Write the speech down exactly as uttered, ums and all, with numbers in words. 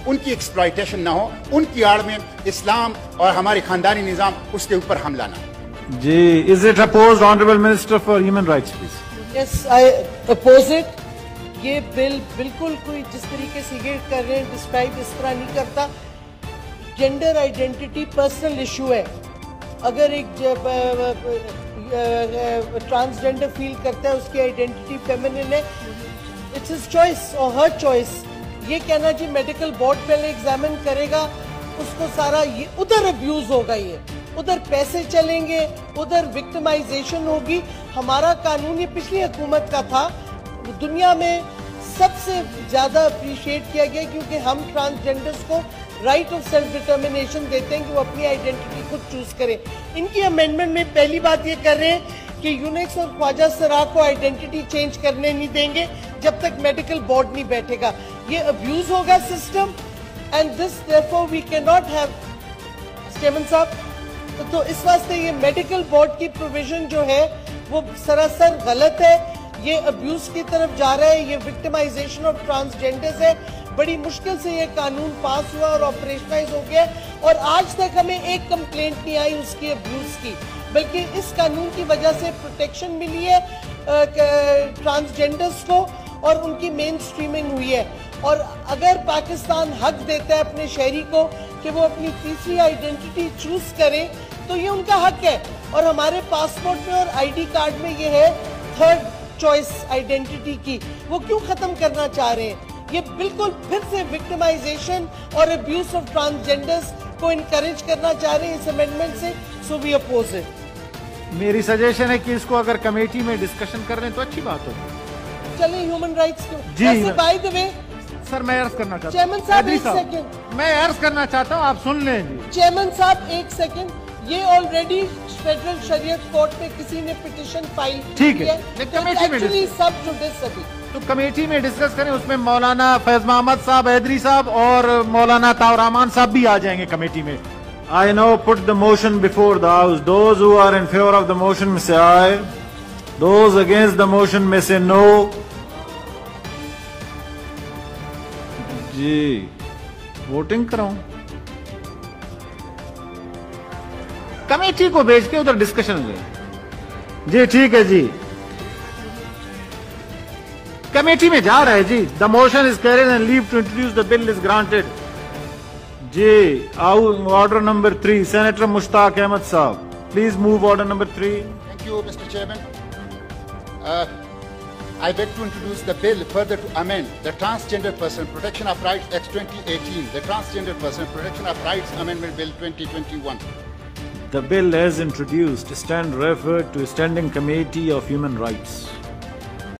ان کی ایکسپلائٹیشن نہ ہو، ان کی آڑ میں اسلام اور ہمارے خاندانی نظام اس کے اوپر حملہ نہ ہو. جی is it opposed honourable minister for human rights please? Yes I oppose it. یہ بل بالکل کوئی جس طریقے سے یہ کر رہے ہیں ڈسکرائب اس طرح نہیں کرتا. جینڈر آئیڈینٹی پرسنل ایشو ہے. اگر ایک ٹرانسجینڈر فیل کرتا ہے اس کی آئیڈینٹی فیمنن ہے، اٹس ہز چوائس اور ہر چوائس. یہ کہنا جی میڈیکل بورڈ پہلے ایگزامن کرے گا، اس کو سارا یہ ادھر ابیوز ہوگا، یہ ادھر پیسے چلیں گے، ادھر وکٹمائزیشن ہوگی. ہمارا قانون یہ پچھلی حکومت کا تھا، دنیا میں سب سے زیادہ اپریشیٹ کیا گیا کیونکہ ہم ٹرانسجینڈرز کو رائٹ آف سیلف ڈٹرمنیشن دیتے ہیں کہ وہ اپنی آئیڈینٹی خود چوز کریں. ان کی امینڈمنٹ میں پہلی بات یہ کر رہے ہیں کہ یونیکس اور خواجہ سرا کو آئیڈینٹی چینج کرنے نہیں دیں گے جب تک میڈیکل بورڈ نہیں بیٹھے گا. یہ ابیوز ہوگا system and this therefore we cannot have اسٹیمن صاحب. تو اس واسطے یہ میڈیکل بورڈ کی پروویژن جو ہے وہ سراسر غلط ہے. یہ ابیوز کی طرف جا رہا ہے، یہ وکٹمائزیشن آف ٹرانسجینڈرز ہے. بڑی مشکل سے یہ قانون پاس ہوا اور آپریشنائز ہو گیا اور آج تک ہمیں ایک کمپلینٹ نہیں آئی اس کی ابیوز کی، بلکہ اس قانون کی وجہ سے پروٹیکشن ملی ہے ٹرانسجینڈرز کو اور ان کی مین سٹریمنگ ہوئی ہے. اور اگر پاکستان حق دیتا ہے اپنے شہری کو کہ وہ اپنی تیسری آئیڈینٹی چوز کریں تو یہ ان کا حق ہے. اور ہمارے پاسپورٹ میں اور آئی ڈی کارڈ میں یہ ہے تھرڈ چوائس آئیڈینٹی کی. وہ کیوں ختم کرنا چاہ رہے ہیں؟ یہ بالکل پھر سے وکٹمائزیشن اور ابیوز آف ٹرانسجینڈرز کو انکریج کرنا چاہ رہے ہیں اس امینڈمنٹ سے. So we oppose it. میری سجیشن ہے کہ اس کو اگر کمیٹی میں ڈسکشن کر رہے ہیں تو اچھی بات ہوگی. چلیں ہیومن رائٹس کو جی بائی دا وے سر میں عرض کرنا چاہتا چیئرمین صاحب ایک سیکنڈ میں عرض کرنا چاہتا ہوں، آپ سن لیں. جی چیئرمین صاحب ایک سیکنڈ، یہ آلریڈی فیڈرل شریعت کورٹ میں کسی نے پٹیشن فائل ٹھیک ہے، کمیٹی میں سب جوڈس ابھی تو کمیٹی میں ڈسکس کریں. اس میں مولانا فیض محمد صاحب حیدری صاحب اور مولانا طاہر رحمان صاحب بھی آ جائیں گے کمیٹی میں. I now put the motion before the house. Those who are in favor of the motion may say aye. Those against the motion may say no. جی ووٹنگ کراؤں؟ کمیٹی کو بھیج کے ادھر ڈسکشن لیں. جی ٹھیک ہے جی کمیٹی میں جا رہا ہے. جی the motion is carried and leave to introduce the bill is granted. جی order number three senator Mushtaq Ahmad sahib please move order number three. Thank you, Mister Chairman. Uh, I beg to introduce the bill further to amend the Transgender Person Protection of Rights Act twenty eighteen, the Transgender Person Protection of Rights Amendment Bill twenty twenty-one. The bill as introduced stand referred to Standing Committee of Human Rights.